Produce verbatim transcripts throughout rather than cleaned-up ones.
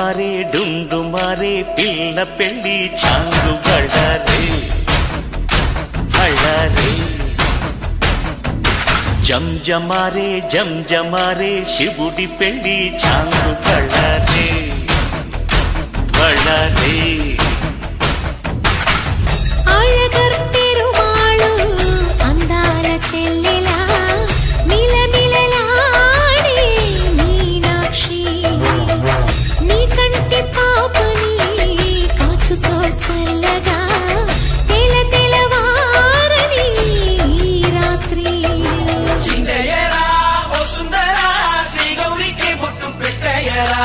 మారే డుండు మారే పిల్ల పెళ్ళి చాంగు బళ్ళారే బళ్ళారే జం జమారే జం జమారే శివుడి పెళ్ళి చాంగు బళ్ళారే బళ్ళారే అందాల చెల్లెలా మిలమిలలాడే మీనాక్షి నీ కంటి పాపని కాచుకో చల్లగా తెల తెలవారని రాత్రి చిందయ్యరా ఓ సుందరా శ్రీ గౌరికి బొట్టు పెట్టయ్యరా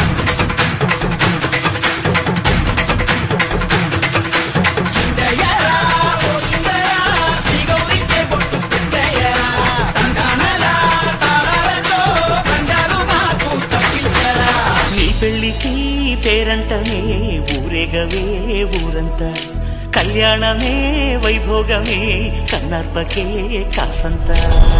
పెళ్ళికి పేరంటమే ఊరేగవే ఊరంతా కళ్యాణమే వైభోగమే కన్నార్పకే కాసంతా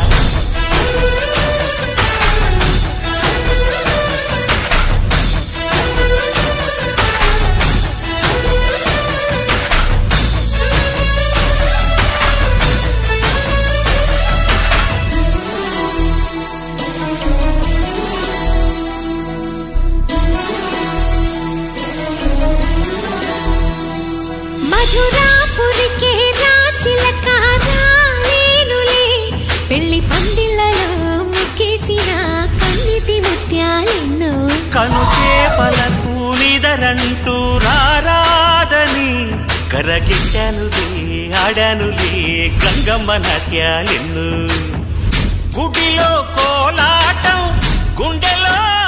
మధురాపురికే రాచిలక రాలేనులే పెళ్లి పందిళ్ళలో ముక్కేసిన కన్నిటి ముత్యాలెన్నో కను చేపలకు నిదరంటూ రారాదని కరకెట్టానులే ఆడానులే గంగమ్మ నాట్యాలెన్ను గుడిలో కోలాటం గుండెలో